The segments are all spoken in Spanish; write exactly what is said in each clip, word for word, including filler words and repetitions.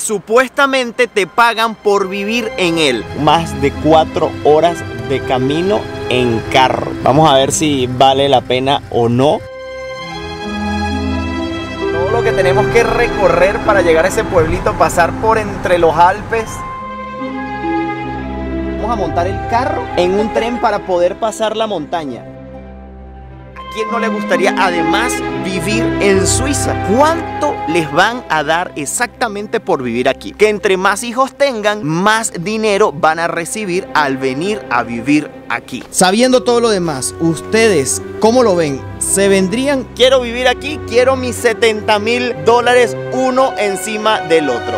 Supuestamente te pagan por vivir en él. Más de cuatro horas de camino en carro. Vamos a ver si vale la pena o no. Todo lo que tenemos que recorrer para llegar a ese pueblito, pasar por entre los Alpes. Vamos a montar el carro en un tren para poder pasar la montaña. ¿A quién no le gustaría además vivir en Suiza? ¿Cuánto les van a dar exactamente por vivir aquí? Que entre más hijos tengan, más dinero van a recibir al venir a vivir aquí. Sabiendo todo lo demás, ¿ustedes cómo lo ven? ¿Se vendrían? Quiero vivir aquí, quiero mis setenta mil dólares uno encima del otro.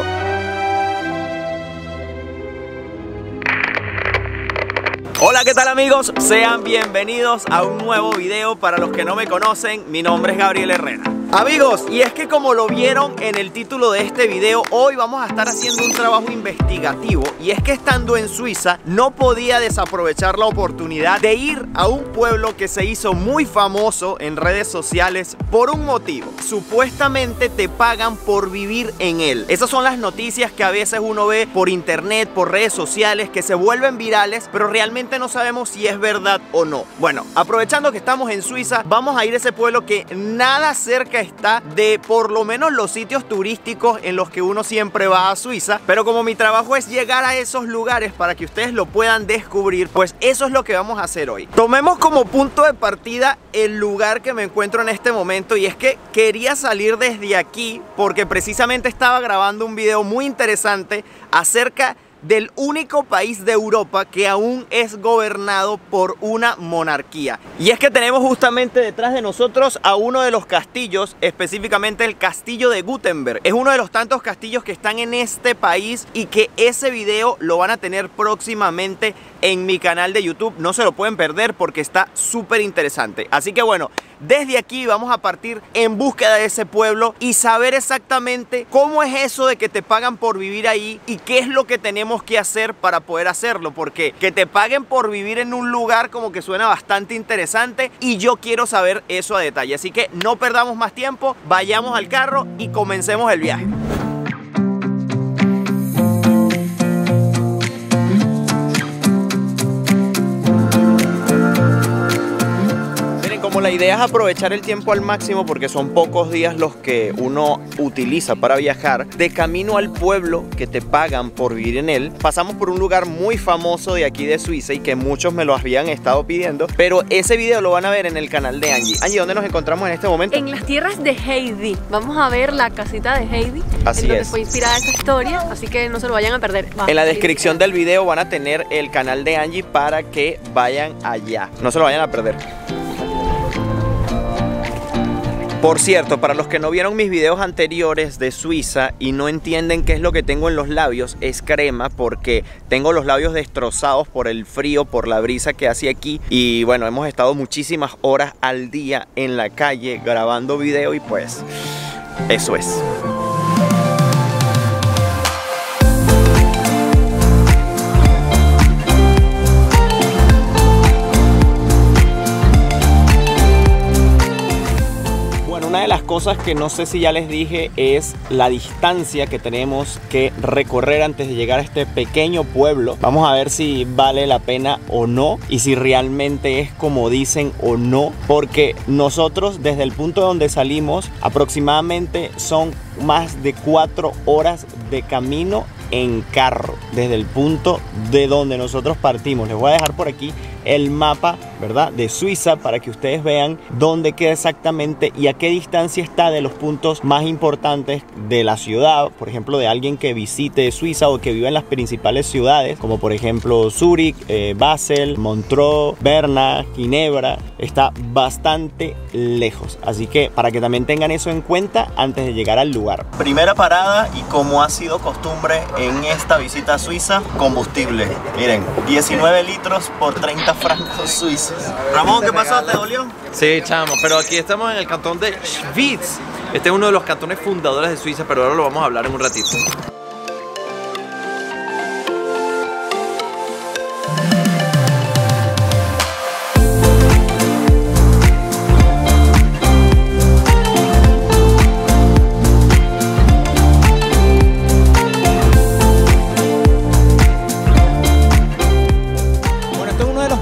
Hola, ¿qué tal amigos? Sean bienvenidos a un nuevo video. Para los que no me conocen, mi nombre es Gabriel Herrera. Amigos, y es que como lo vieron en el título de este video, hoy vamos a estar haciendo un trabajo investigativo. Y es que estando en Suiza, no podía desaprovechar la oportunidad de ir a un pueblo que se hizo muy famoso en redes sociales por un motivo. Supuestamente te pagan por vivir en él. Esas son las noticias que a veces uno ve por internet, por redes sociales, que se vuelven virales, pero realmente no sabemos si es verdad o no. Bueno, aprovechando que estamos en Suiza, vamos a ir a ese pueblo que nada cerca está de por lo menos los sitios turísticos en los que uno siempre va a Suiza. Pero como mi trabajo es llegar a esos lugares para que ustedes lo puedan descubrir, pues eso es lo que vamos a hacer hoy. Tomemos como punto de partida el lugar que me encuentro en este momento, y es que quería salir desde aquí porque precisamente estaba grabando un video muy interesante acerca del único país de Europa que aún es gobernado por una monarquía. Y es que tenemos justamente detrás de nosotros a uno de los castillos, específicamente el castillo de Gutenberg. Es uno de los tantos castillos que están en este país y que ese video lo van a tener próximamente en mi canal de YouTube. No se lo pueden perder porque está súper interesante. Así que bueno, desde aquí vamos a partir en búsqueda de ese pueblo y saber exactamente cómo es eso de que te pagan por vivir ahí y qué es lo que tenemos que hacer para poder hacerlo, porque que te paguen por vivir en un lugar como que suena bastante interesante y yo quiero saber eso a detalle. Así que no perdamos más tiempo, vayamos al carro y comencemos el viaje. Como la idea es aprovechar el tiempo al máximo porque son pocos días los que uno utiliza para viajar, de camino al pueblo que te pagan por vivir en él, pasamos por un lugar muy famoso de aquí de Suiza y que muchos me lo habían estado pidiendo, pero ese video lo van a ver en el canal de Angie. Angie, ¿dónde nos encontramos en este momento? En las tierras de Heidi. Vamos a ver la casita de Heidi, así en donde es. fue inspirada esta historia, así que no se lo vayan a perder. Va, en la descripción del video van a tener el canal de Angie para que vayan allá, no se lo vayan a perder. Por cierto, para los que no vieron mis videos anteriores de Suiza y no entienden qué es lo que tengo en los labios, es crema porque tengo los labios destrozados por el frío, por la brisa que hace aquí. Y bueno, hemos estado muchísimas horas al día en la calle grabando video y pues eso es. Una de las cosas que no sé si ya les dije es la distancia que tenemos que recorrer antes de llegar a este pequeño pueblo. Vamos a ver si vale la pena o no y si realmente es como dicen o no, porque nosotros desde el punto donde salimos aproximadamente son más de cuatro horas de camino en carro desde el punto de donde nosotros partimos. Les voy a dejar por aquí el mapa, ¿verdad?, de Suiza para que ustedes vean dónde queda exactamente y a qué distancia está de los puntos más importantes de la ciudad. Por ejemplo, de alguien que visite Suiza o que viva en las principales ciudades, como por ejemplo Zúrich, eh, Basel, Montreux, Berna, Ginebra. Está bastante lejos, así que para que también tengan eso en cuenta antes de llegar al lugar. Primera parada, y como ha sido costumbre en esta visita a Suiza, combustible. Miren, diecinueve litros por treinta francos suizos. Ramón, ¿qué pasó? ¿Te dolió? Sí, chamo, pero aquí estamos en el cantón de Schwyz. Este es uno de los cantones fundadores de Suiza, pero ahora lo vamos a hablar en un ratito.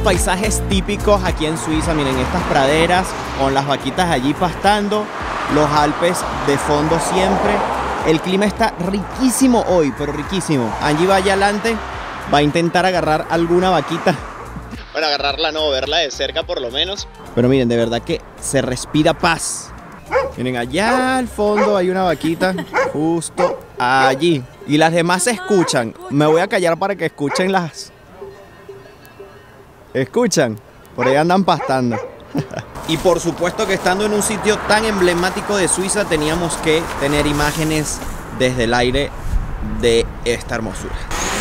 paisajes típicos aquí en Suiza. Miren estas praderas con las vaquitas allí pastando, los Alpes de fondo siempre. El clima está riquísimo hoy, pero riquísimo. Angie va allá adelante, va a intentar agarrar alguna vaquita. Bueno, agarrarla no, verla de cerca por lo menos. Pero miren, de verdad que se respira paz. Miren, allá al fondo hay una vaquita, justo allí. Y las demás se escuchan. Me voy a callar para que escuchen las... ¿Escuchan? Por ahí andan pastando. Y por supuesto que estando en un sitio tan emblemático de Suiza, teníamos que tener imágenes desde el aire de esta hermosura.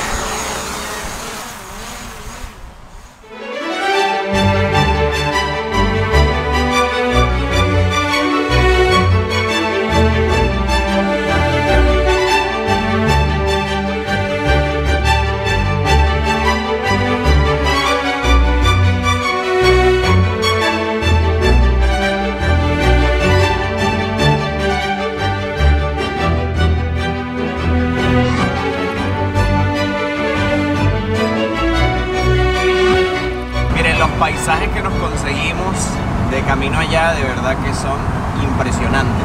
Paisajes que nos conseguimos de camino allá, de verdad que son impresionantes.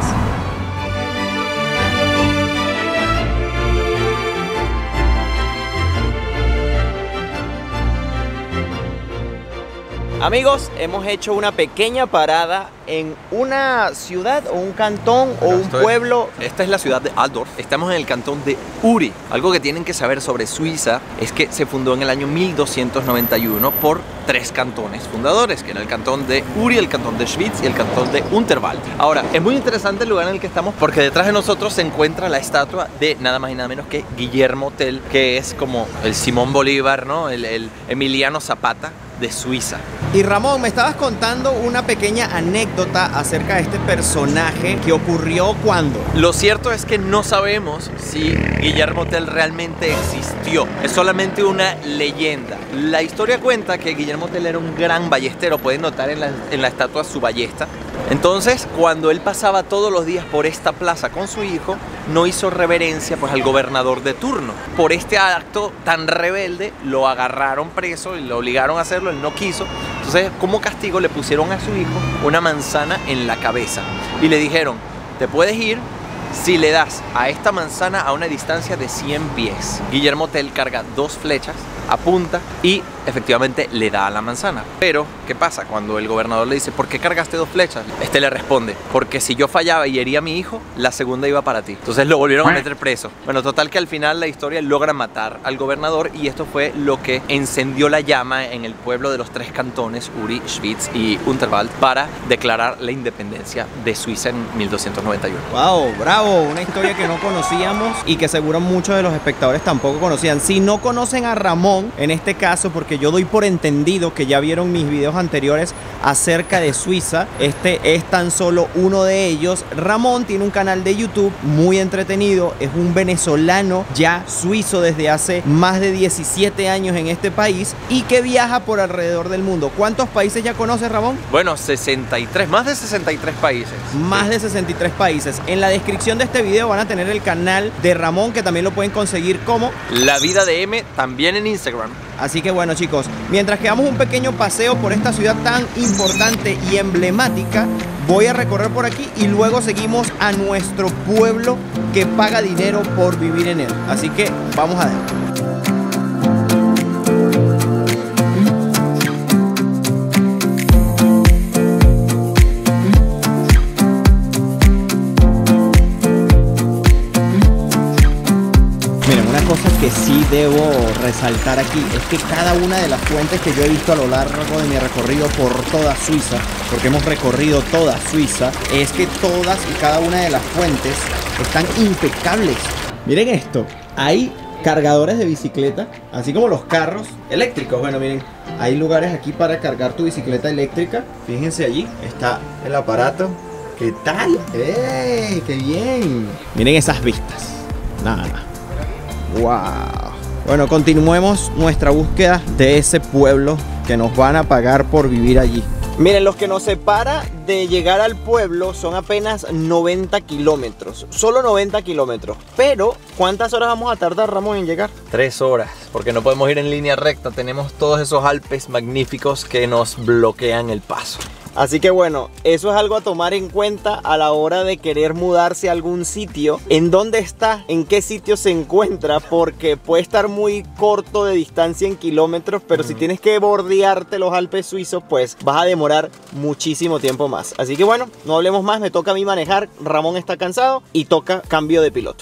Amigos, hemos hecho una pequeña parada en una ciudad o un cantón o un pueblo. Esta es la ciudad de Altdorf. Estamos en el cantón de Uri. Algo que tienen que saber sobre Suiza es que se fundó en el año mil doscientos noventa y uno por tres cantones fundadores, que era el cantón de Uri, el cantón de Schwyz y el cantón de Unterwald. Ahora, es muy interesante el lugar en el que estamos porque detrás de nosotros se encuentra la estatua de nada más y nada menos que Guillermo Tell, que es como el Simón Bolívar, ¿no? El, el Emiliano Zapata de Suiza. Y Ramón, me estabas contando una pequeña anécdota acerca de este personaje que ocurrió cuando. Lo cierto es que no sabemos si Guillermo Tell realmente existió. Es solamente una leyenda. La historia cuenta que Guillermo Tell era un gran ballestero. Pueden notar en la, en la estatua su ballesta. Entonces, cuando él pasaba todos los días por esta plaza con su hijo, no hizo reverencia pues al gobernador de turno. Por este acto tan rebelde, lo agarraron preso y lo obligaron a hacerlo, él no quiso. Entonces, como castigo, le pusieron a su hijo una manzana en la cabeza y le dijeron, te puedes ir si le das a esta manzana a una distancia de cien pies. Guillermo Tell carga dos flechas, apunta y efectivamente le da a la manzana. Pero, ¿qué pasa? Cuando el gobernador le dice, ¿por qué cargaste dos flechas? Este le responde, porque si yo fallaba y hería a mi hijo, la segunda iba para ti. Entonces lo volvieron a meter preso. Bueno, total que al final la historia logra matar al gobernador y esto fue lo que encendió la llama en el pueblo de los tres cantones, Uri, Schwyz y Unterwald, para declarar la independencia de Suiza en mil doscientos noventa y uno. ¡Wow! ¡Bravo! Una historia que no conocíamos y que seguro muchos de los espectadores tampoco conocían. Si no conocen a Ramón, en este caso, porque yo doy por entendido que ya vieron mis videos anteriores acerca de Suiza, este es tan solo uno de ellos. Ramón tiene un canal de YouTube muy entretenido, es un venezolano ya suizo desde hace más de diecisiete años en este país y que viaja por alrededor del mundo. ¿Cuántos países ya conoces, Ramón? Bueno, sesenta y tres, más de sesenta y tres países. Más sí. de sesenta y tres países. En la descripción de este video van a tener el canal de Ramón, que también lo pueden conseguir como La Vida de M, también en Instagram. Así que bueno, chicos, mientras que damos un pequeño paseo por esta ciudad tan importante y emblemática, voy a recorrer por aquí y luego seguimos a nuestro pueblo que paga dinero por vivir en él. Así que vamos a ver. Cosa que sí debo resaltar aquí es que cada una de las fuentes que yo he visto a lo largo de mi recorrido por toda Suiza, porque hemos recorrido toda Suiza, es que todas y cada una de las fuentes están impecables. Miren esto, hay cargadores de bicicleta, así como los carros eléctricos. Bueno, miren, hay lugares aquí para cargar tu bicicleta eléctrica. Fíjense allí, está el aparato. ¿Qué tal? ¡Eh! ¡Qué bien! Miren esas vistas. Nada, nada. ¡Wow! Bueno, continuemos nuestra búsqueda de ese pueblo que nos van a pagar por vivir allí. Miren, los que nos separa de llegar al pueblo son apenas noventa kilómetros. Solo noventa kilómetros. Pero, ¿cuántas horas vamos a tardar, Ramón, en llegar? Tres horas, porque no podemos ir en línea recta. Tenemos todos esos Alpes magníficos que nos bloquean el paso. Así que bueno, eso es algo a tomar en cuenta a la hora de querer mudarse a algún sitio. ¿En dónde está? ¿En qué sitio se encuentra? Porque puede estar muy corto de distancia en kilómetros, pero mm. si tienes que bordearte los Alpes suizos, pues vas a demorar muchísimo tiempo más. Así que bueno, no hablemos más, me toca a mí manejar. Ramón está cansado y toca cambio de piloto.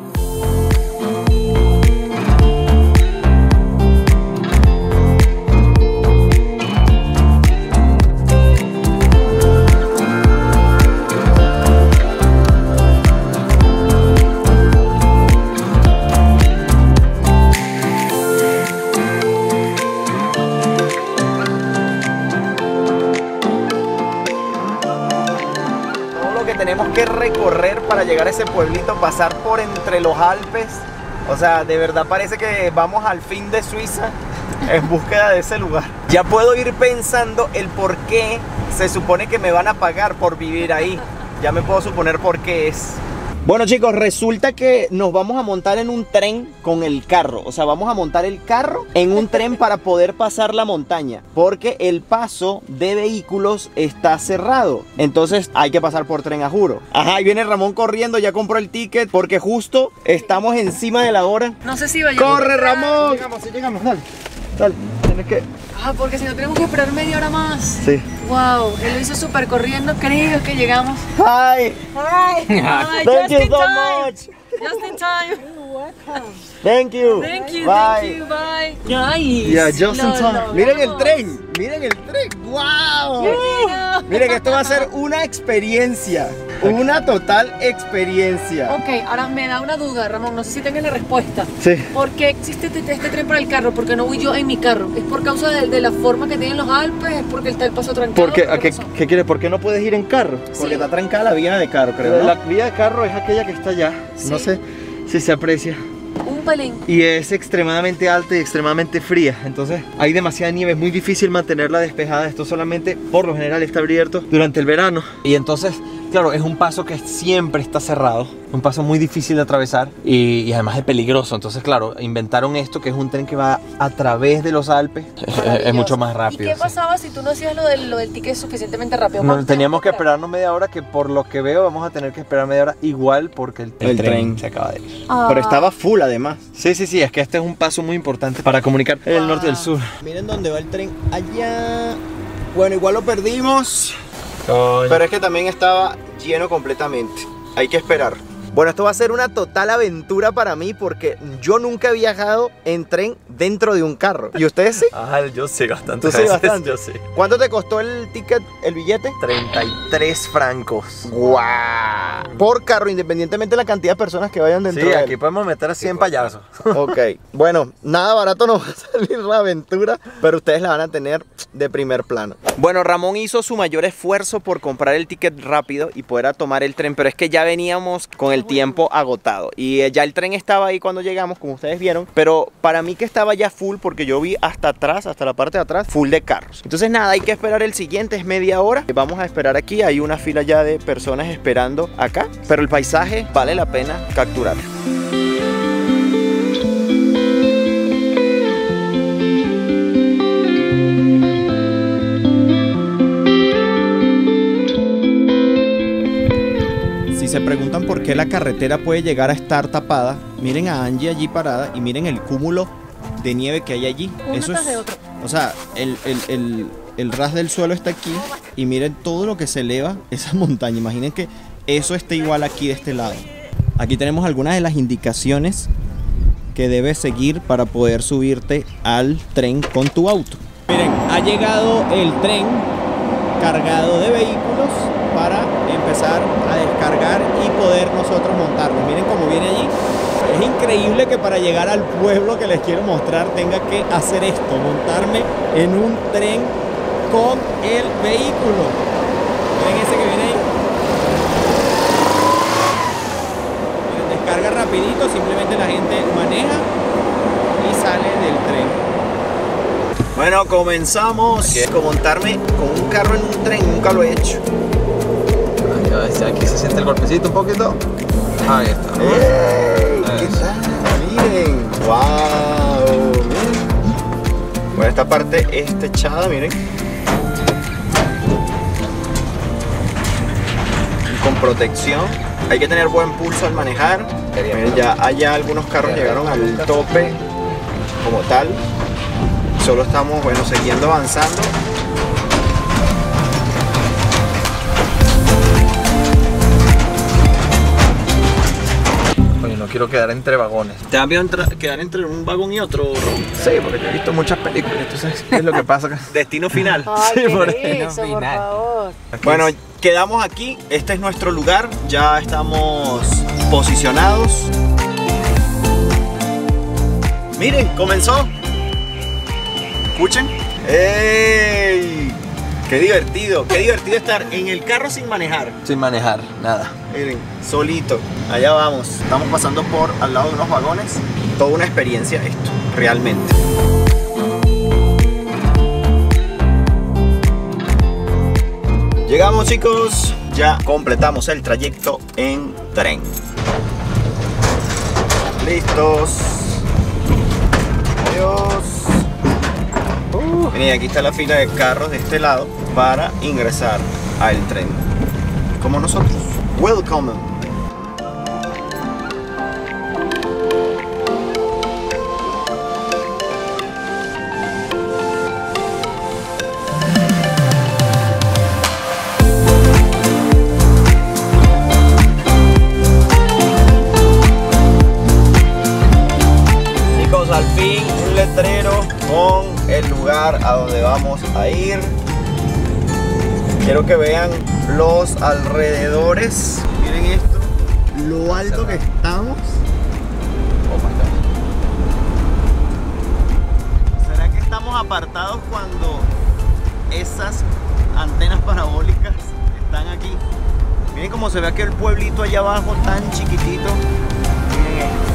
Tenemos que recorrer para llegar a ese pueblito, pasar por entre los Alpes. O sea, de verdad parece que vamos al fin de Suiza en búsqueda de ese lugar. Ya puedo ir pensando el por qué se supone que me van a pagar por vivir ahí. Ya me puedo suponer por qué es. Bueno, chicos, resulta que nos vamos a montar en un tren con el carro. O sea, vamos a montar el carro en un tren para poder pasar la montaña, porque el paso de vehículos está cerrado. Entonces hay que pasar por tren, a juro. Ajá, ahí viene Ramón corriendo, ya compró el ticket, porque justo estamos encima de la hora. No sé si vaya. ¡Corre, Ramón! Llegamos, sí, llegamos, dale. Dale, tienes que... Ah, porque si no tenemos que esperar media hora más. Sí. Wow, él lo hizo súper corriendo, creo que llegamos. Hi. Hi. Hi. Thank Just you in so time. much. Just in time. Thank you. Thank you, Bye. thank you, bye. Nice. Yeah, just in Lo time. logramos. Miren el tren, miren el tren. Wow. Mira. Miren, esto va a ser una experiencia, una total experiencia. Ok, ahora me da una duda, Ramón, no sé si tengas la respuesta. Sí. ¿Por qué existe este, este tren para el carro? ¿Por qué no voy yo en mi carro? ¿Es por causa de, de la forma que tienen los Alpes? ¿Es porque está el paso trancado? ¿Por qué? ¿Qué ¿A qué, pasó? qué quieres? ¿Por qué no puedes ir en carro? Sí. Porque está trancada la vía de carro, creo, ¿no? La vía de carro es aquella que está allá. Sí. No sé si se aprecia. Un pelín. Y es extremadamente alta y extremadamente fría. Entonces hay demasiada nieve, es muy difícil mantenerla despejada. Esto solamente, por lo general, está abierto durante el verano. Y entonces, claro, es un paso que siempre está cerrado. Un paso muy difícil de atravesar y, y además es peligroso. Entonces, claro, inventaron esto, que es un tren que va a través de los Alpes. Es, es mucho más rápido. ¿Y qué sí. pasaba si tú no hacías lo del, lo del ticket suficientemente rápido? No, ¿Cuánto teníamos que tiempo? esperarnos media hora, que por lo que veo vamos a tener que esperar media hora igual porque el, el El tren, tren. se acaba de ir. Ah. Pero estaba full además. Sí, sí, sí, es que este es un paso muy importante para comunicar el norte y el sur. Miren dónde va el tren, allá. Bueno, igual lo perdimos, Coño. pero es que también estaba lleno completamente. Hay que esperar. Bueno, esto va a ser una total aventura para mí porque yo nunca he viajado en tren dentro de un carro. ¿Y ustedes sí? Ah, yo sé bastante. ¿Tú sí bastante? Yo sé. ¿Cuánto te costó el ticket, el billete? treinta y tres francos. ¡Guau! Por carro, independientemente de la cantidad de personas que vayan dentro Sí, de él. aquí podemos meter a cien payasos. Ok, bueno, nada barato nos va a salir la aventura, pero ustedes la van a tener de primer plano. Bueno, Ramón hizo su mayor esfuerzo por comprar el ticket rápido y poder tomar el tren, pero es que ya veníamos con el tiempo agotado y ya el tren estaba ahí cuando llegamos, como ustedes vieron, pero para mí que estaba ya full porque yo vi hasta atrás, hasta la parte de atrás, full de carros. Entonces nada, hay que esperar el siguiente, es media hora. Vamos a esperar aquí, hay una fila ya de personas esperando acá, pero el paisaje vale la pena capturarlo. Se preguntan por qué la carretera puede llegar a estar tapada. Miren a Angie allí parada y miren el cúmulo de nieve que hay allí. Uno Eso tras es, de otro. o sea, el, el, el, el ras del suelo está aquí y miren todo lo que se eleva esa montaña. Imaginen que eso está igual aquí de este lado. Aquí tenemos algunas de las indicaciones que debes seguir para poder subirte al tren con tu auto. Miren, ha llegado el tren cargado de vehículos para empezar a descargar y poder nosotros montarnos. Miren cómo viene allí. Es increíble que para llegar al pueblo que les quiero mostrar tenga que hacer esto, montarme en un tren con el vehículo. Miren ese que viene ahí. Miren, descarga rapidito, simplemente la gente maneja y sale del tren. Bueno, comenzamos con montarme con un carro en un tren, nunca lo he hecho. Ay, a ver si aquí se siente el golpecito un poquito. Ahí está. ¡Ey! ¿Qué tal? Miren, wow. Miren. Bueno, esta parte es techada, miren. Con protección. Hay que tener buen pulso al manejar. Miren, ya allá algunos carros llegaron al tope como tal. Solo estamos, bueno, siguiendo avanzando. Oye, no quiero quedar entre vagones. ¿Te da miedo quedar entre un vagón y otro, Ron? Sí, porque yo he visto muchas películas. ¿Tú sabes qué es lo que pasa acá? Destino final. Ay, Sí, qué por eso, por favor. Bueno, quedamos aquí. Este es nuestro lugar. Ya estamos posicionados. Miren, comenzó. Escuchen. ¡Ey! ¡Qué divertido! ¡Qué divertido estar en el carro sin manejar! Sin manejar, nada. Miren, solito. Allá vamos. Estamos pasando por al lado de unos vagones. Toda una experiencia esto, realmente. Llegamos, chicos. Ya completamos el trayecto en tren. Listos. Adiós. Uh, miren, aquí está la fila de carros de este lado para ingresar al tren. Como nosotros. Welcome. Chicos, al fin un letrero con el lugar a donde vamos a ir. Quiero que vean los alrededores. Miren esto, lo alto que estamos. ¿Será que estamos apartados cuando esas antenas parabólicas están aquí? Miren cómo se ve aquel pueblito allá abajo tan chiquitito. Miren esto.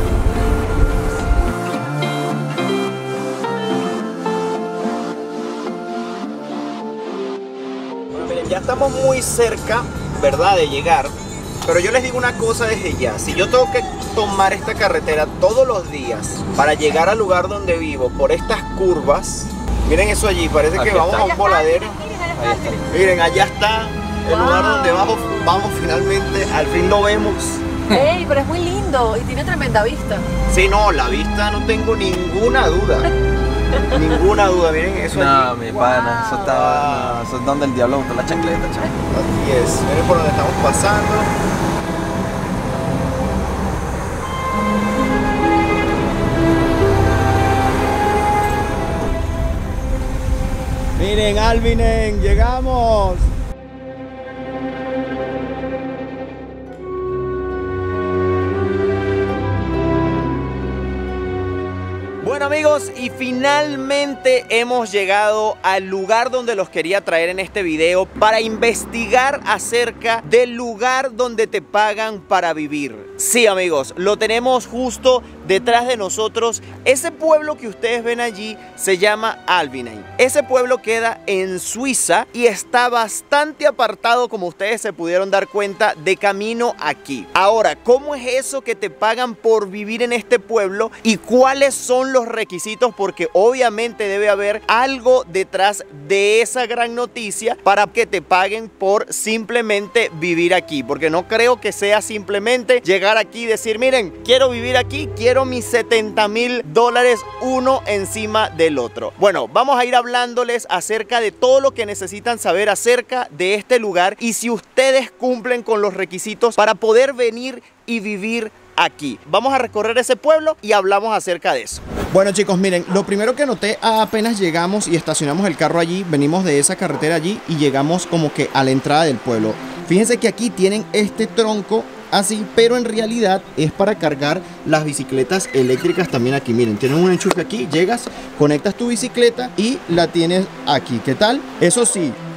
Ya estamos muy cerca, ¿verdad?, de llegar. Pero yo les digo una cosa desde ya. Si yo tengo que tomar esta carretera todos los días para llegar al lugar donde vivo por estas curvas, miren eso allí, parece Aquí que vamos está. a un voladero. Ahí está. Miren, allá está el Wow. lugar donde vamos, vamos finalmente, al fin lo vemos. Ey, pero es muy lindo y tiene tremenda vista. Sí, no, la vista no tengo ninguna duda. Ninguna duda, miren eso No, allí. mi pana, eso estaba. No, eso es donde el diablo botó la chancleta, chaval. Así es, miren por donde estamos pasando. Miren, Alvinen, llegamos. Bueno, amigos, y finalmente hemos llegado al lugar donde los quería traer en este video para investigar acerca del lugar donde te pagan para vivir. Sí, amigos, lo tenemos justo detrás de nosotros. Ese pueblo que ustedes ven allí se llama Alvinen. Ese pueblo queda en Suiza y está bastante apartado, como ustedes se pudieron dar cuenta, de camino aquí. Ahora, ¿cómo es eso que te pagan por vivir en este pueblo y cuáles son los requisitos? Porque obviamente debe haber algo detrás de esa gran noticia para que te paguen por simplemente vivir aquí, porque no creo que sea simplemente llegar aquí y decir, miren, quiero vivir aquí, quiero mis setenta mil dólares uno encima del otro. Bueno, vamos a ir hablándoles acerca de todo lo que necesitan saber acerca de este lugar y si ustedes cumplen con los requisitos para poder venir y vivir aquí. Vamos a recorrer ese pueblo y hablamos acerca de eso. Bueno, chicos, miren, lo primero que noté apenas llegamos y estacionamos el carro allí, venimos de esa carretera allí y llegamos como que a la entrada del pueblo. Fíjense que aquí tienen este tronco así, pero en realidad es para cargar las bicicletas eléctricas también aquí. Miren, tienen un enchufe aquí, llegas, conectas tu bicicleta y la tienes aquí. ¿Qué tal? Eso sí,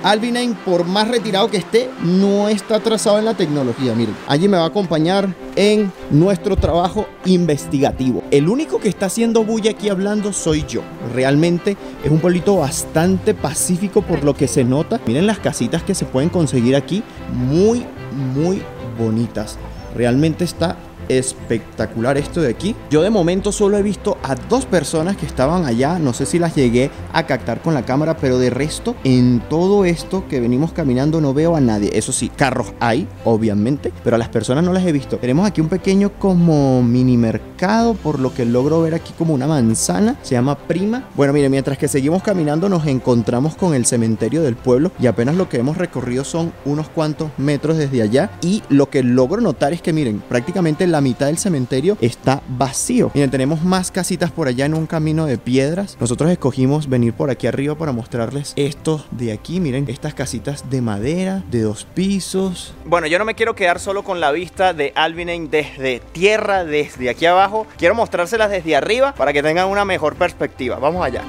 Albinane, por más retirado que esté, no está atrasado en la tecnología. Miren, allí me va a acompañar en nuestro trabajo investigativo. El único que está haciendo bulla aquí hablando soy yo. Realmente es un pueblito bastante pacífico por lo que se nota. Miren las casitas que se pueden conseguir aquí, muy, muy bonitas. Realmente está espectacular esto de aquí. Yo de momento solo he visto a dos personas que estaban allá. No sé si las llegué a captar con la cámara, pero de resto, en todo esto que venimos caminando no veo a nadie. Eso sí, carros hay, obviamente, pero a las personas no las he visto. Tenemos aquí un pequeño como mini mercado, por lo que logro ver aquí como una manzana. Se llama Prima. Bueno, miren, mientras que seguimos caminando nos encontramos con el cementerio del pueblo y apenas lo que hemos recorrido son unos cuantos metros desde allá. Y lo que logro notar es que, miren, prácticamente la la mitad del cementerio está vacío. Miren, tenemos más casitas por allá en un camino de piedras. Nosotros escogimos venir por aquí arriba para mostrarles estos de aquí. Miren, estas casitas de madera, de dos pisos. Bueno, yo no me quiero quedar solo con la vista de Albinane desde tierra, desde aquí abajo. Quiero mostrárselas desde arriba para que tengan una mejor perspectiva. Vamos allá.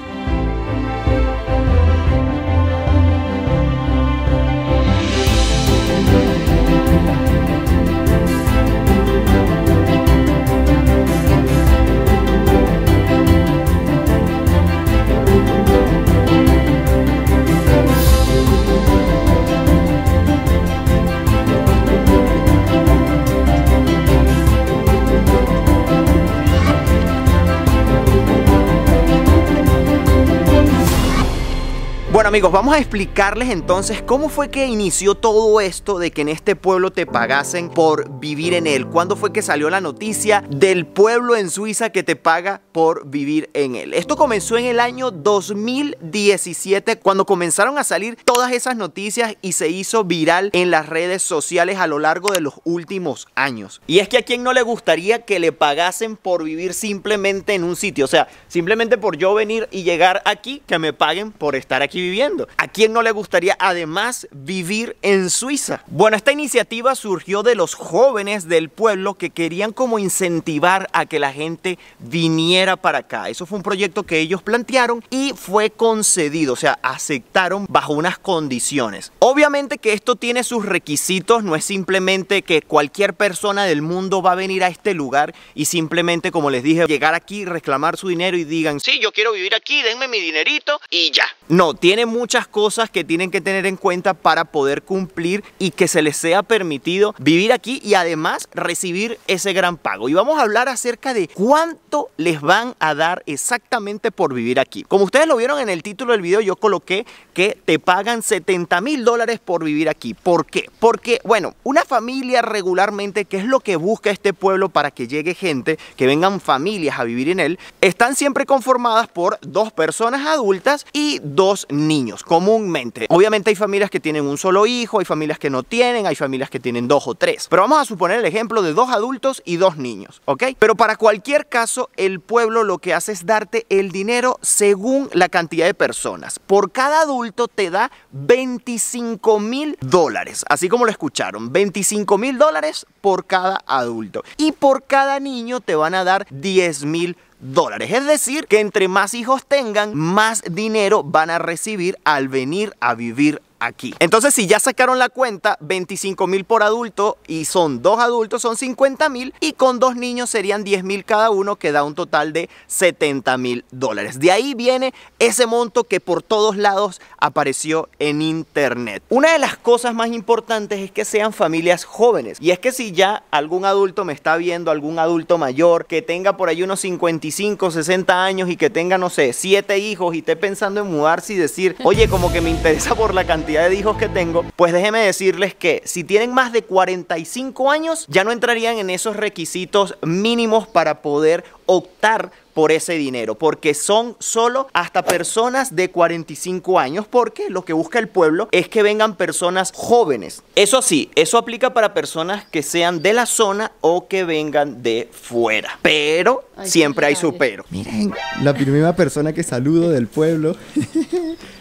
Bueno amigos, vamos a explicarles entonces cómo fue que inició todo esto de que en este pueblo te pagasen por vivir en él. ¿Cuándo fue que salió la noticia del pueblo en Suiza que te paga por vivir en él? Esto comenzó en el año dos mil diecisiete, cuando comenzaron a salir todas esas noticias y se hizo viral en las redes sociales a lo largo de los últimos años. Y es que a quien no le gustaría que le pagasen por vivir simplemente en un sitio, o sea, simplemente por yo venir y llegar aquí, que me paguen por estar aquí viviendo. ¿A quién no le gustaría además vivir en Suiza? Bueno, esta iniciativa surgió de los jóvenes del pueblo que querían como incentivar a que la gente viniera para acá. Eso fue un proyecto que ellos plantearon y fue concedido, o sea, aceptaron bajo unas condiciones. Obviamente que esto tiene sus requisitos, no es simplemente que cualquier persona del mundo va a venir a este lugar y simplemente, como les dije, llegar aquí, reclamar su dinero y digan, sí, yo quiero vivir aquí, denme mi dinerito y ya. No, tiene muchas cosas que tienen que tener en cuenta para poder cumplir y que se les sea permitido vivir aquí y además recibir ese gran pago. Y vamos a hablar acerca de cuánto les van a dar exactamente por vivir aquí. Como ustedes lo vieron en el título del video, yo coloqué que te pagan setenta mil dólares por vivir aquí. ¿Por qué? Porque, bueno, una familia regularmente, que es lo que busca este pueblo para que llegue gente, que vengan familias a vivir en él, están siempre conformadas por dos personas adultas y dos niños, comúnmente. Obviamente hay familias que tienen un solo hijo, hay familias que no tienen, hay familias que tienen dos o tres. Pero vamos a suponer el ejemplo de dos adultos y dos niños, ¿ok? Pero para cualquier caso, el pueblo lo que hace es darte el dinero según la cantidad de personas. Por cada adulto te da veinticinco mil dólares, así como lo escucharon, veinticinco mil dólares por cada adulto. Y por cada niño te van a dar diez mil dólares. Es decir, que entre más hijos tengan, más dinero van a recibir al venir a vivir aquí. Entonces, si ya sacaron la cuenta, veinticinco mil por adulto y son dos adultos, son cincuenta mil, y con dos niños serían diez mil cada uno, que da un total de setenta mil dólares. De ahí viene ese monto que por todos lados apareció en internet. Una de las cosas más importantes es que sean familias jóvenes, y es que si ya algún adulto me está viendo, algún adulto mayor que tenga por ahí unos cincuenta y cinco, sesenta años y que tenga, no sé, siete hijos y esté pensando en mudarse y decir, oye, como que me interesa por la cantidad de hijos que tengo, pues déjenme decirles que si tienen más de cuarenta y cinco años, ya no entrarían en esos requisitos mínimos para poder optar por ese dinero, porque son solo hasta personas de cuarenta y cinco años, porque lo que busca el pueblo es que vengan personas jóvenes. Eso sí, eso aplica para personas que sean de la zona o que vengan de fuera, pero Ay, siempre hay su pero. Miren, la primera persona que saludo del pueblo.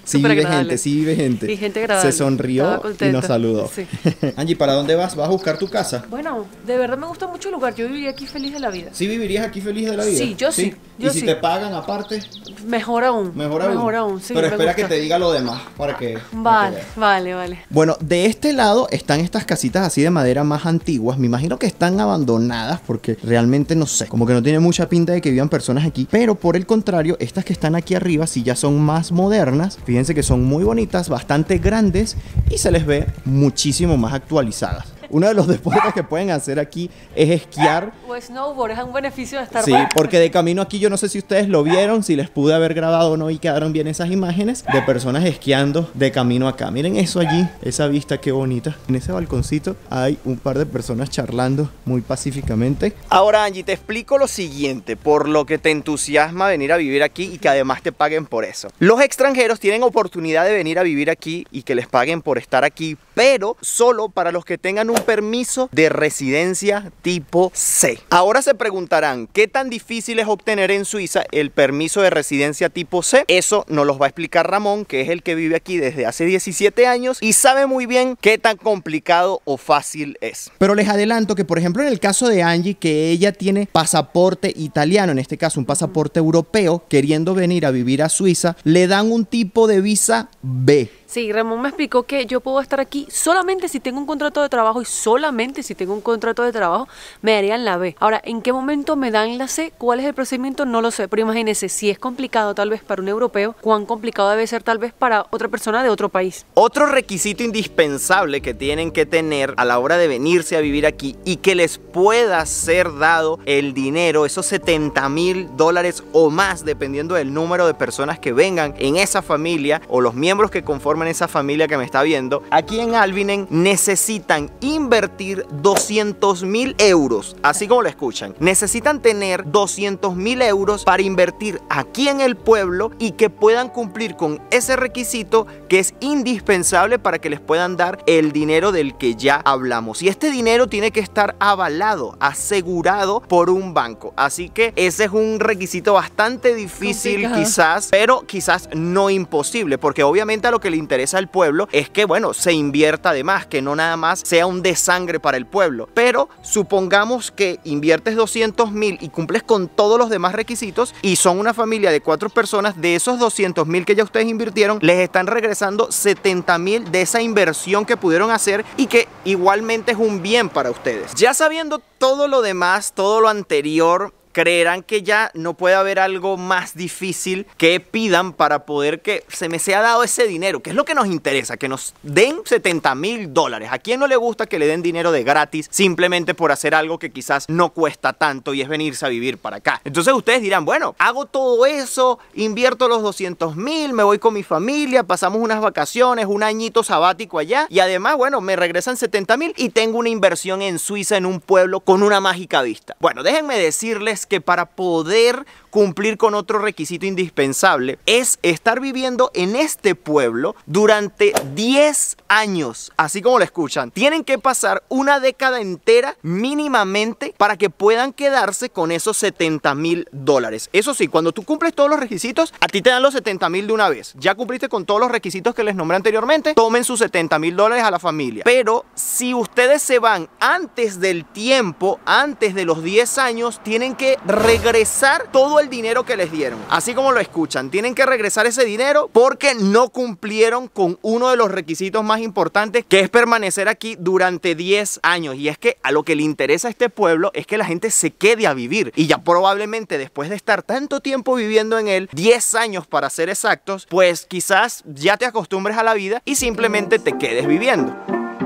Sí súper vive agradable. gente, sí vive gente. Y gente agradable. Se sonrió Estaba y contenta. nos saludó. Sí. Angie, ¿para dónde vas? ¿Vas a buscar tu casa? Bueno, de verdad me gusta mucho el lugar. Yo viviría aquí feliz de la vida. ¿Sí vivirías aquí feliz de la vida? Sí, yo sí, yo ¿Y si sí. te pagan aparte? Mejor aún. Mejor aún. Mejor aún, sí. Pero me espera gusta. que te diga lo demás para que... para que Vale, veas. vale, vale. Bueno, de este lado están estas casitas así de madera más antiguas. Me imagino que están abandonadas porque realmente no sé, como que no tiene mucha pinta de que vivan personas aquí. Pero por el contrario, estas que están aquí arriba sí ya son más modernas. Fíjense que son muy bonitas, bastante grandes y se les ve muchísimo más actualizadas. Uno de los deportes que pueden hacer aquí es esquiar. O snowboard, es un beneficio de estar... Sí, porque de camino aquí yo no sé si ustedes lo vieron, si les pude haber grabado o no y quedaron bien esas imágenes de personas esquiando de camino acá. Miren eso allí, esa vista qué bonita. En ese balconcito hay un par de personas charlando muy pacíficamente. Ahora, Angie, te explico lo siguiente, por lo que te entusiasma venir a vivir aquí y que además te paguen por eso. Los extranjeros tienen oportunidad de venir a vivir aquí y que les paguen por estar aquí, pero solo para los que tengan un permiso de residencia tipo C. Ahora se preguntarán, ¿qué tan difícil es obtener en Suiza el permiso de residencia tipo C? Eso nos los va a explicar Ramón, que es el que vive aquí desde hace diecisiete años y sabe muy bien qué tan complicado o fácil es. Pero les adelanto que, por ejemplo, en el caso de Angie, que ella tiene pasaporte italiano, en este caso un pasaporte europeo, queriendo venir a vivir a Suiza, le dan un tipo de visa B. Sí, Ramón me explicó que yo puedo estar aquí solamente si tengo un contrato de trabajo y solamente si tengo un contrato de trabajo me darían la B. Ahora, ¿en qué momento me dan la C? ¿Cuál es el procedimiento? No lo sé, pero imagínense, si es complicado tal vez para un europeo, cuán complicado debe ser tal vez para otra persona de otro país. Otro requisito indispensable que tienen que tener a la hora de venirse a vivir aquí y que les pueda ser dado el dinero, esos setenta mil dólares o más, dependiendo del número de personas que vengan en esa familia o los miembros que conforman esa familia que me está viendo, aquí en Alvinen necesitan invertir doscientos mil euros, así como lo escuchan. Necesitan tener doscientos mil euros para invertir aquí en el pueblo y que puedan cumplir con ese requisito que es indispensable para que les puedan dar el dinero del que ya hablamos. Y este dinero tiene que estar avalado, asegurado por un banco. Así que ese es un requisito bastante difícil, complicado, quizás, pero quizás no imposible, porque obviamente a lo que le interesa al pueblo es que, bueno, se invierta además, que no nada más sea un desangre para el pueblo. Pero supongamos que inviertes doscientos mil y cumples con todos los demás requisitos y son una familia de cuatro personas. De esos doscientos mil que ya ustedes invirtieron, les están regresando setenta mil de esa inversión que pudieron hacer y que igualmente es un bien para ustedes. Ya sabiendo todo lo demás, todo lo anterior, creerán que ya no puede haber algo más difícil que pidan para poder que se me sea dado ese dinero, que es lo que nos interesa, que nos den setenta mil dólares. ¿A quién no le gusta que le den dinero de gratis simplemente por hacer algo que quizás no cuesta tanto y es venirse a vivir para acá? Entonces ustedes dirán, bueno, hago todo eso, invierto los doscientos mil, me voy con mi familia, pasamos unas vacaciones, un añito sabático allá y además, bueno, me regresan setenta mil y tengo una inversión en Suiza, en un pueblo con una mágica vista. Bueno, déjenme decirles que para poder cumplir con otro requisito indispensable es estar viviendo en este pueblo durante diez años, así como lo escuchan. Tienen que pasar una década entera mínimamente para que puedan quedarse con esos setenta mil dólares. Eso sí, cuando tú cumples todos los requisitos, a ti te dan los setenta mil de una vez. Ya cumpliste con todos los requisitos que les nombré anteriormente, tomen sus setenta mil dólares a la familia. Pero si ustedes se van antes del tiempo, antes de los diez años, tienen que regresar todo el dinero que les dieron. Así como lo escuchan, tienen que regresar ese dinero porque no cumplieron con uno de los requisitos más importantes, que es permanecer aquí durante diez años. Y es que a lo que le interesa a este pueblo es que la gente se quede a vivir. Y ya probablemente después de estar tanto tiempo viviendo en él, diez años para ser exactos, pues quizás ya te acostumbres a la vida y simplemente te quedes viviendo.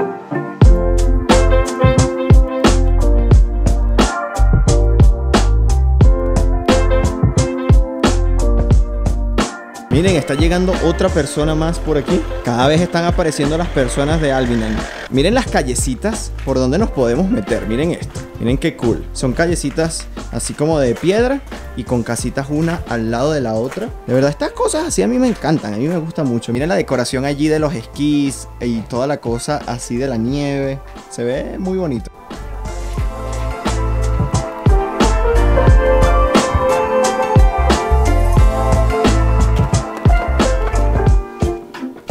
Miren, está llegando otra persona más por aquí. Cada vez están apareciendo las personas de Alvinen. Miren las callecitas por donde nos podemos meter. Miren esto. Miren qué cool. Son callecitas así como de piedra y con casitas una al lado de la otra. De verdad, estas cosas así a mí me encantan. A mí me gusta mucho. Miren la decoración allí de los esquís y toda la cosa así de la nieve. Se ve muy bonito.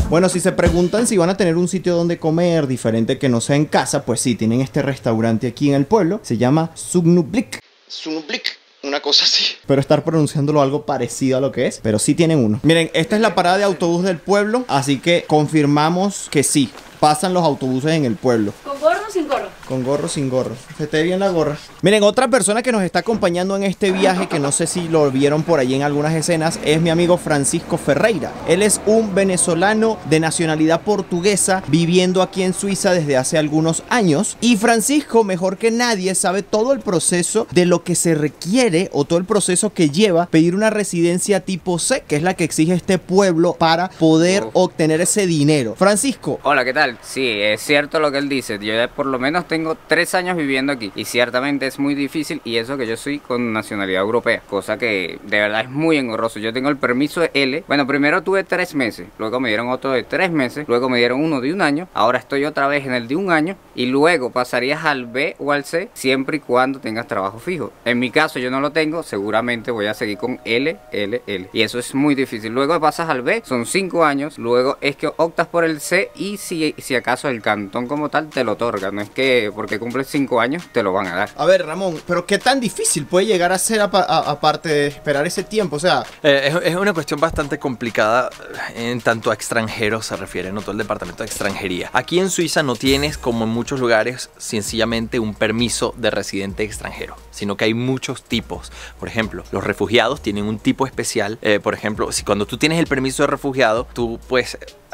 Bueno, si se preguntan si van a tener un sitio donde comer diferente que no sea en casa, pues sí, tienen este restaurante aquí en el pueblo. Se llama Sugnublik. Sugnublik. Una cosa así. Pero estar pronunciándolo algo parecido a lo que es. Pero sí tienen uno. Miren, esta es la parada de autobús del pueblo. Así que confirmamos que sí. Pasan los autobuses en el pueblo. ¿Con gorro o sin gorro? Con gorro, sin gorro. Se te ve bien la gorra. Miren, otra persona que nos está acompañando en este viaje, que no sé si lo vieron por ahí en algunas escenas, es mi amigo Francisco Ferreira. Él es un venezolano de nacionalidad portuguesa viviendo aquí en Suiza desde hace algunos años. Y Francisco, mejor que nadie, sabe todo el proceso de lo que se requiere o todo el proceso que lleva pedir una residencia tipo C, que es la que exige este pueblo para poder Uf. obtener ese dinero. Francisco. Hola, ¿qué tal? Sí, es cierto lo que él dice. Yo ya por lo menos tengo tres años viviendo aquí y ciertamente es muy difícil, y eso que yo soy con nacionalidad europea, cosa que de verdad es muy engorroso. Yo tengo el permiso de L. Bueno, primero tuve tres meses, luego me dieron otro de tres meses, luego me dieron uno de un año, ahora estoy otra vez en el de un año y luego pasarías al B o al C siempre y cuando tengas trabajo fijo. En mi caso yo no lo tengo, seguramente voy a seguir con L, L, L y eso es muy difícil. Luego pasas al B, son cinco años, luego es que optas por el C y si si acaso el cantón como tal te lo otorga, no es que porque cumples cinco años te lo van a dar. A ver, Ramón, pero ¿qué tan difícil puede llegar a ser aparte de esperar ese tiempo? O sea, eh, es, es una cuestión bastante complicada en tanto a extranjeros se refiere, no todo el departamento de extranjería. Aquí en Suiza no tienes, como en muchos lugares, sencillamente un permiso de residente extranjero, sino que hay muchos tipos. Por ejemplo, los refugiados tienen un tipo especial. Eh, por ejemplo, si cuando tú tienes el permiso de refugiado, tú pues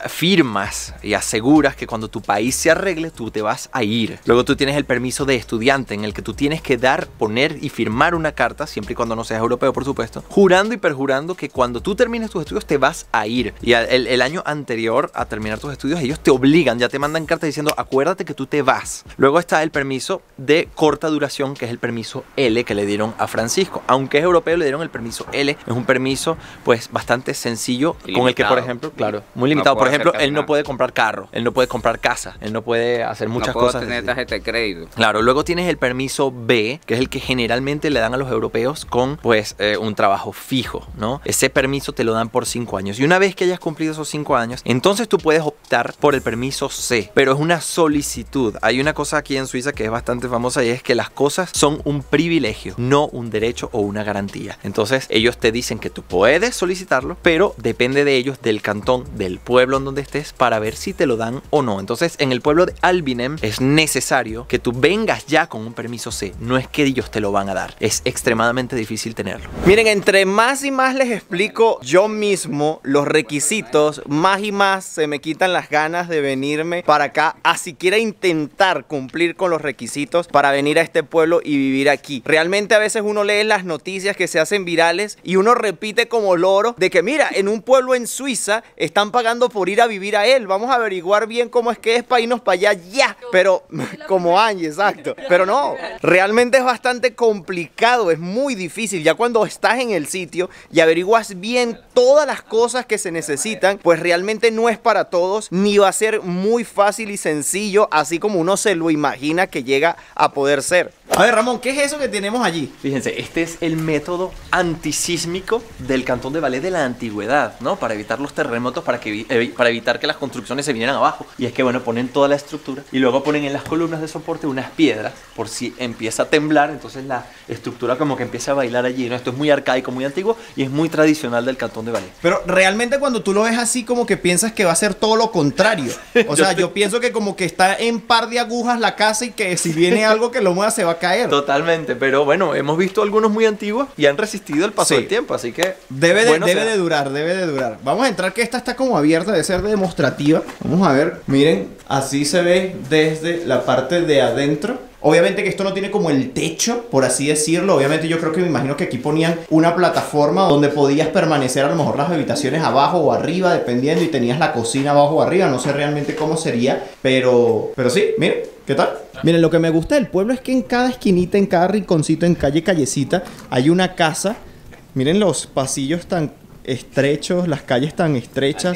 firmas y aseguras que cuando tu país se arregle, tú te vas a ir. Luego tú tienes el permiso de estudiante, en el que tú tienes que dar, poner y firmar una carta, siempre y cuando no seas europeo, por supuesto, jurando y perjurando que cuando tú termines tus estudios te vas a ir. Y el, el año anterior a terminar tus estudios, ellos te obligan, ya te mandan cartas diciendo, acuérdate que tú te vas. Luego está el permiso de corta duración, que es el permiso L que le dieron a Francisco. Aunque es europeo, le dieron el permiso L. Es un permiso, pues, bastante sencillo, limitado, con el que, por ejemplo, claro, muy limitado. No por ejemplo, él no puede comprar carro, él no puede comprar casa, él no puede hacer muchas no puedo cosas. tener tarjeta de crédito. Claro, luego tienes el permiso B, que es el que generalmente le dan a los europeos con, pues, eh, un trabajo fijo, ¿no? Ese permiso te lo dan por cinco años. Y una vez que hayas cumplido esos cinco años, entonces tú puedes optar por el permiso C. Pero es una solicitud. Hay una cosa aquí en Suiza que es bastante famosa y es que las cosas son un privilegio, no un derecho o una garantía. Entonces, ellos te dicen que tú puedes solicitarlo, pero depende de ellos, del cantón, del pueblo en donde estés, para ver si te lo dan o no. Entonces, en el pueblo de Albinem es necesario que tú vengas ya con un permiso C. No es que ellos te lo van a dar. Es extremadamente difícil tenerlo. Miren, entre más y más les explico yo mismo los requisitos, más y más se me quitan las ganas de venirme para acá a siquiera intentar cumplir con los requisitos para venir a este pueblo y vivir aquí. Realmente a veces uno lee las noticias que se hacen virales y uno repite como loro de que mira, en un pueblo en Suiza están pagando por ir a vivir a él. Vamos a averiguar bien cómo es que es para irnos para allá ya. Pero como Angie, exacto. Pero no, realmente es bastante complicado, es muy difícil. Ya cuando estás en el sitio y averiguas bien todas las cosas que se necesitan, pues realmente no es para todos, ni va a ser muy fácil y sencillo, así como uno se lo imagina que llega a poder ser. A ver, Ramón, ¿qué es eso que tenemos allí? Fíjense, este es el método antisísmico del cantón de Valais de la antigüedad, ¿no? Para evitar los terremotos, para, que, eh, para evitar que las construcciones se vinieran abajo. Y es que, bueno, ponen toda la estructura y luego ponen en las columnas de soporte unas piedras por si empieza a temblar, entonces la estructura como que empieza a bailar allí, ¿no? Esto es muy arcaico, muy antiguo y es muy tradicional del cantón de Valais. Pero realmente cuando tú lo ves así, como que piensas que va a ser todo lo contrario. O sea, yo, yo pienso que como que está en par de agujas la casa y que si viene algo que lo mueva se va a caer. Totalmente, pero bueno, hemos visto algunos muy antiguos y han resistido el paso sí. del tiempo, así que debe de, bueno debe de durar, debe de durar. Vamos a entrar, que esta está como abierta, debe ser demostrativa. Vamos a ver, miren, así se ve desde la parte de adentro. Obviamente que esto no tiene como el techo, por así decirlo. Obviamente yo creo que me imagino que aquí ponían una plataforma donde podías permanecer a lo mejor las habitaciones abajo o arriba, dependiendo, y tenías la cocina abajo o arriba. No sé realmente cómo sería, pero, pero sí, miren, ¿qué tal? Miren, lo que me gusta del pueblo es que en cada esquinita, en cada rinconcito, en calle, callecita, hay una casa. Miren los pasillos tan estrechos, las calles tan estrechas.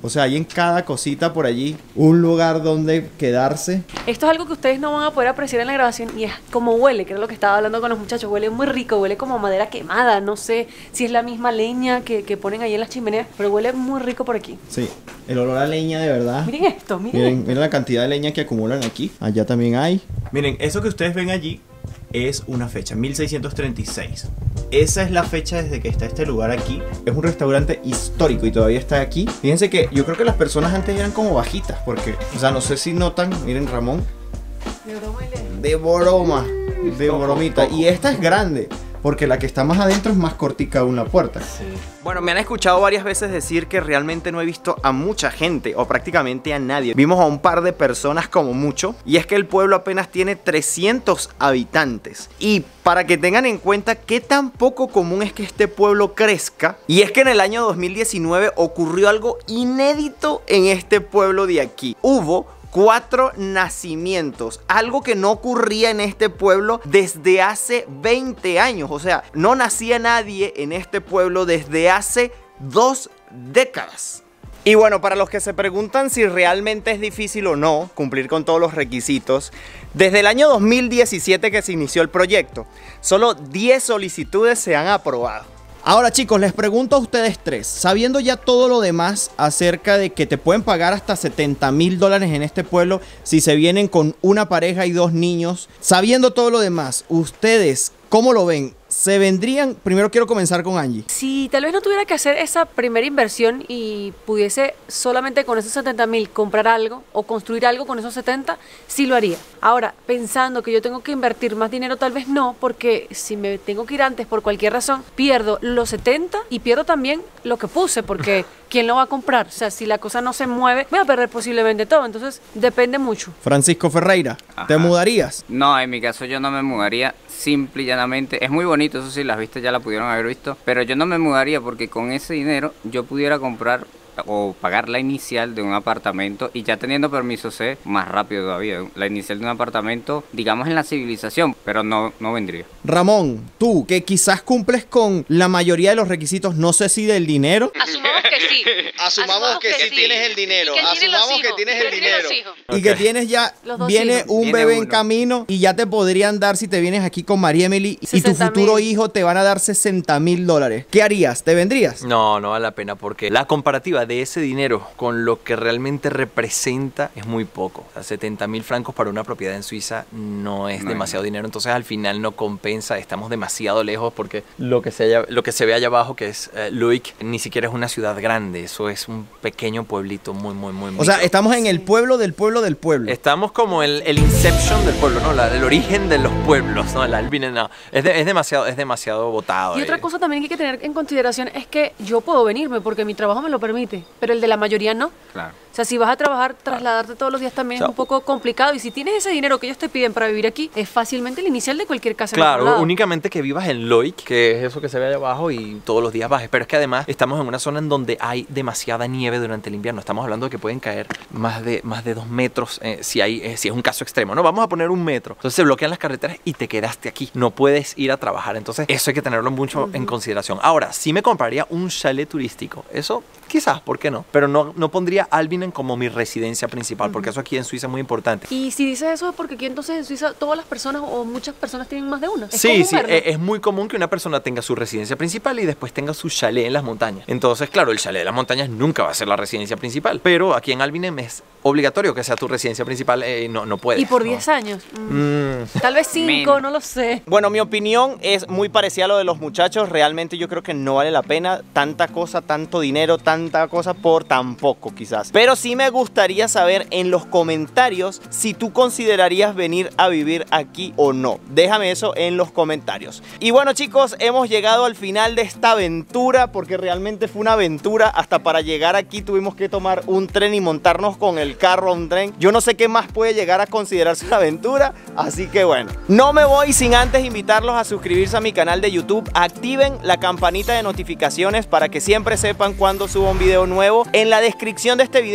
O sea, hay en cada cosita por allí un lugar donde quedarse. Esto es algo que ustedes no van a poder apreciar en la grabación y es como huele, que es lo que estaba hablando con los muchachos. Huele muy rico, huele como madera quemada. No sé si es la misma leña que, que ponen ahí en las chimeneas, pero huele muy rico por aquí. Sí, el olor a leña de verdad. Miren esto, miren. Miren, esto. miren la cantidad de leña que acumulan aquí. Allá también hay. Miren, eso que ustedes ven allí es una fecha, mil seiscientos treinta y seis. Esa es la fecha desde que está este lugar aquí. Es un restaurante histórico y todavía está aquí. Fíjense que yo creo que las personas antes eran como bajitas, porque, o sea, no sé si notan, miren Ramón. De broma, De broma, de bromita. Y esta es grande, porque la que está más adentro es más cortica aún la puerta. Sí. Bueno, me han escuchado varias veces decir que realmente no he visto a mucha gente o prácticamente a nadie. Vimos a un par de personas como mucho, y es que el pueblo apenas tiene trescientos habitantes. Y para que tengan en cuenta qué tan poco común es que este pueblo crezca, y es que en el año dos mil diecinueve ocurrió algo inédito en este pueblo de aquí. Hubo cuatro nacimientos, algo que no ocurría en este pueblo desde hace veinte años. O sea, no nacía nadie en este pueblo desde hace dos décadas. Y bueno, para los que se preguntan si realmente es difícil o no cumplir con todos los requisitos, desde el año dos mil diecisiete que se inició el proyecto, solo diez solicitudes se han aprobado. Ahora chicos, les pregunto a ustedes tres, sabiendo ya todo lo demás acerca de que te pueden pagar hasta setenta mil dólares en este pueblo si se vienen con una pareja y dos niños, sabiendo todo lo demás, ustedes, ¿cómo lo ven? ¿Se vendrían? Primero quiero comenzar con Angie. Si tal vez no tuviera que hacer esa primera inversión y pudiese solamente con esos setenta mil comprar algo o construir algo con esos setenta, sí lo haría. Ahora, pensando que yo tengo que invertir más dinero, tal vez no, porque si me tengo que ir antes por cualquier razón, pierdo los setenta y pierdo también lo que puse, porque ¿quién lo va a comprar? O sea, si la cosa no se mueve, voy a perder posiblemente todo, entonces depende mucho. Francisco Ferreira, ¿te Ajá. mudarías? No, en mi caso yo no me mudaría, simple y llanamente. Es muy bonito, eso sí, las vistas ya la pudieron haber visto, pero yo no me mudaría porque con ese dinero yo pudiera comprar o pagar la inicial de un apartamento y ya teniendo permiso C, más rápido todavía, la inicial de un apartamento, digamos en la civilización, pero no, no vendría. Ramón, tú, que quizás cumples con la mayoría de los requisitos, no sé si del dinero. Asumamos que sí. Asumamos que sí tienes el dinero. Y que él tiene los Asumamos que hijos, tienes y el él tiene los dinero. hijos. Y que tienes ya, Los dos viene hijos. un Viene bebé en uno. camino y ya te podrían dar, si te vienes aquí con María Emily y tu sesenta futuro mil. hijo te van a dar sesenta mil dólares. ¿Qué harías? ¿Te vendrías? No, no vale la pena porque la comparativa de ese dinero con lo que realmente representa es muy poco. O sea, setenta mil francos para una propiedad en Suiza no es No, demasiado no. dinero, entonces al final no compensa, estamos demasiado lejos porque lo que se, haya- lo que se ve allá abajo, que es eh, Luik, ni siquiera es una ciudad grande, eso es un pequeño pueblito muy, muy, muy, muy O sea, micro. estamos en el pueblo del pueblo del pueblo. Estamos como el, el inception del pueblo, ¿no? La- el origen de los pueblos, ¿no? El Albine, no. Es, de- es demasiado, es demasiado botado. Y otra eh. cosa también que hay que tener en consideración es que yo puedo venirme porque mi trabajo me lo permite, pero el de la mayoría no. Claro. O sea, si vas a trabajar, trasladarte todos los días también O sea, es un poco complicado. Y si tienes ese dinero que ellos te piden para vivir aquí, es fácilmente el inicial de cualquier casa. en otro Claro, lado. únicamente que vivas en Loic, que es eso que se ve allá abajo y todos los días bajes. Pero es que además estamos en una zona en donde hay demasiada nieve durante el invierno. Estamos hablando de que pueden caer más de, más de dos metros eh, si, hay, eh, si es un caso extremo. No, vamos a poner un metro. Entonces se bloquean las carreteras y te quedaste aquí. No puedes ir a trabajar. Entonces eso hay que tenerlo mucho en consideración. Ahora, sí me compraría un chalet turístico. Eso quizás, ¿por qué no? Pero no, no pondría Albinen como mi residencia principal, porque eso aquí en Suiza es muy importante. Y si dices eso es porque aquí entonces en Suiza todas las personas o muchas personas tienen más de una. Es Sí, común sí, verlo. e- es muy común que una persona tenga su residencia principal y después tenga su chalet en las montañas. Entonces, claro, el chalet de las montañas nunca va a ser la residencia principal, pero aquí en Albinem es obligatorio que sea tu residencia principal, eh, no, no puedes. Y por ¿no? diez años. mm, Mm. Tal vez cinco, Menos. no lo sé. Bueno, mi opinión es muy parecida a lo de los muchachos. Realmente yo creo que no vale la pena tanta cosa, tanto dinero, tanta cosa por tan poco quizás. Pero sí me gustaría saber en los comentarios si tú considerarías venir a vivir aquí o no. Déjame eso en los comentarios. Y bueno chicos, hemos llegado al final de esta aventura porque realmente fue una aventura. Hasta para llegar aquí tuvimos que tomar un tren y montarnos con el carro a un tren. Yo no sé qué más puede llegar a considerarse una aventura. Así que bueno, no me voy sin antes invitarlos a suscribirse a mi canal de YouTube. Activen la campanita de notificaciones para que siempre sepan cuando subo un video nuevo. En la descripción de este video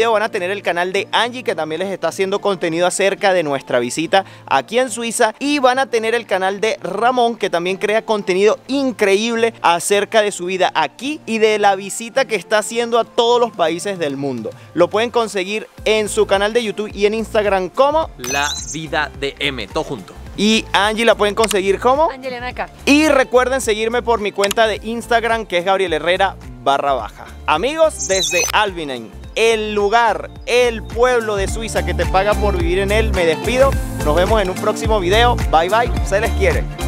video van a tener el canal de Angie, que también les está haciendo contenido acerca de nuestra visita aquí en Suiza, y van a tener el canal de Ramón, que también crea contenido increíble acerca de su vida aquí y de la visita que está haciendo a todos los países del mundo. Lo pueden conseguir en su canal de YouTube y en Instagram como La Vida de M, todo junto. Y Angie la pueden conseguir como Angelina acá. Y recuerden seguirme por mi cuenta de Instagram, que es Gabriel Herrera barra baja. Amigos, desde Albinen, el lugar, el pueblo de Suiza que te paga por vivir en él, me despido. Nos vemos en un próximo video. Bye bye, se les quiere.